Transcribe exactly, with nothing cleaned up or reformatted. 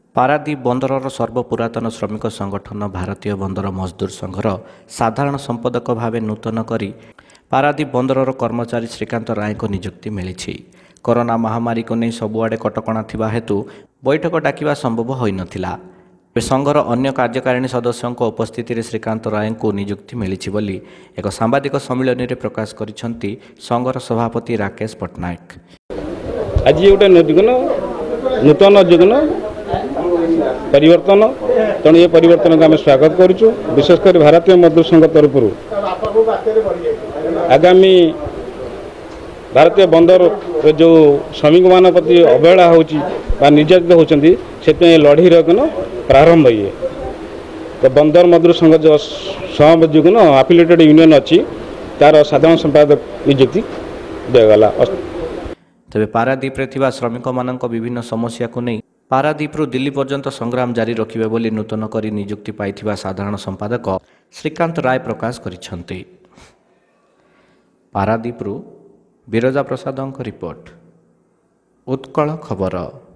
पारादीप बंदरर सर्वपुरातन श्रमिक संगठन भारतीय बंदर मजदूर संघर साधारण संपादक भाव नूतन करी पारादीप बंदरर कर्मचारी श्रीकांत राय को निजुक्ति मिली। कोरोना महामारी को नहीं सबुआड़े कटकणा थिबा हेतु बैठक डाकिबा संभव होई नथिला। संघर अन्य कार्यकारिणी सदस्यों उपस्थिति में श्रीकांत राय को निजुक्ति मिली बोली एक सांबादिक सम्मिलन में प्रकाश करिसेंती संघर सभापति राकेश पट्टनायक। आज गोटे नूतन जुगन परिवर्तन तेणु ये परिवर्तन को आम स्वागत करुँ। विशेषकर भारतीय मजदूर संघ तरफ आगामी भारतीय बंदर जो श्रमिक मान प्रति अवहेला होची निर्यातित होती से लड़ई रखन प्रारंभ ये तो बंदर मजदूर संघ जो सहजुगन आफिलेटेड यूनियन अच्छी तार साधारण संपादक नियुक्ति दिगला। तेज पारादीप श्रमिक मान विभिन्न समस्या को नहीं पारादीपु दिल्ली पर्यंत संग्राम जारी रखिबे बोली नूतन करी नियुक्ति पाइथिबा साधारण संपादक श्रीकांत राय प्रकाश करिसेंती। पारादीपु बिरजा प्रसाद रिपोर्ट उत्कल खबर।